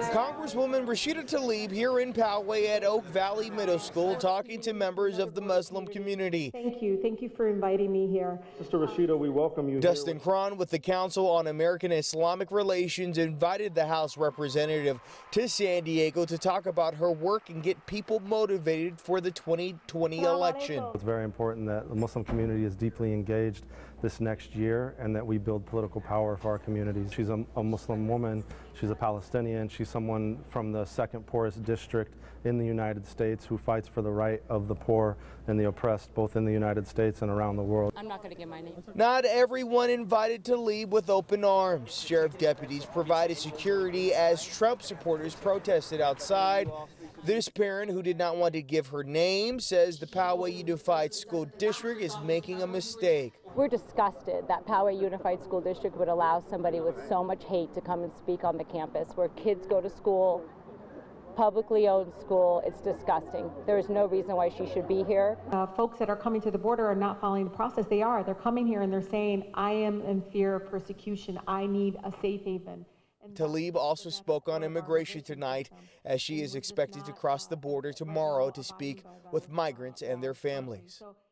Congresswoman Rashida Tlaib here in Poway at Oak Valley Middle School talking to members of the Muslim community. Thank you. Thank you for inviting me here. Sister Rashida, we welcome you. Dustin Cron with the Council on American Islamic Relations invited the House representative to San Diego to talk about her work and get people motivated for the 2020 election. It's very important that the Muslim community is deeply engaged this next year and that we build political power for our communities. She's a Muslim woman, she's a Palestinian, she's someone from the second poorest district in the United States who fights for the right of the poor and the oppressed both in the United States and around the world. I'm not going to give my name. Not everyone invited to leave with open arms. Sheriff deputies provided security as Trump supporters protested outside. This parent, who did not want to give her name, says the Poway Unified School District is making a mistake. We're disgusted that Poway Unified School District would allow somebody with so much hate to come and speak on the campus where kids go to school, publicly owned school. It's disgusting. There is no reason why she should be here. Folks that are coming to the border are not following the process. They are. They're coming here and they're saying, I am in fear of persecution. I need a safe haven. Tlaib also spoke on immigration tonight as she is expected to cross the border tomorrow to speak with migrants and their families.